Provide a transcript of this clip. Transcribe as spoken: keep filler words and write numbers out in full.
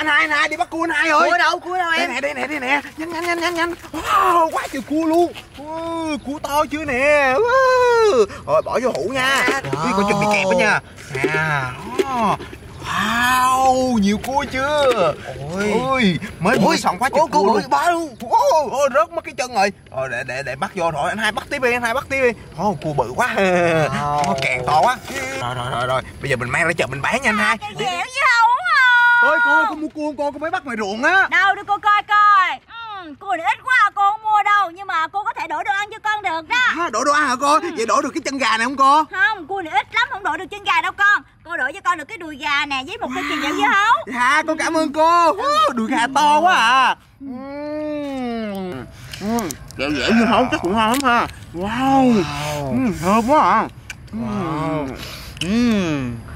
Anh hai, anh hai đi bắt cua anh hai ơi. Cua đâu, cua đâu em? Đây nè, đây nè, đây nè. Nhanh nhanh nhanh nhanh nhanh. Wow, quá trời cua luôn. Ừ, cua to chưa nè. Ừ. Rồi bỏ vô hũ nha. Đi con chuẩn bị kẹp đó nha. À. Wow, nhiều cua chưa? Ôi, ôi mới mới xong quá trời cua luôn. Bá luôn. Ôi, ôi, rớt mất cái chân rồi. Rồi để để để bắt vô thôi, anh hai bắt tiếp đi, anh hai bắt tiếp đi. Ô, cua bự quá. Nó càng to quá. Rồi rồi rồi rồi, bây giờ mình mang ra chợ mình bán nha anh hai. Cái dẻo với hấu Ôi cô, con mua cua con, con mới bắt ngoài ruộng á. đâu đưa cô coi coi. Ừ, cua này ít quá à, cô không mua đâu. Nhưng mà cô có thể đổ đồ ăn cho con được đó. À, đổ đồ ăn hả cô? Vậy đổ được cái chân gà này không cô? Không, cua này ít lắm, không đổ được chân gà đâu con. Cô đổ cho con được cái đùi gà nè, với một cái chừng dẻo với hấu. Dạ, con cảm ơn cô. Đùi gà to quá à. Dẻo dẻo với hấu chắc cũng ngon lắm ha. Wow, thơm quá à. Wow.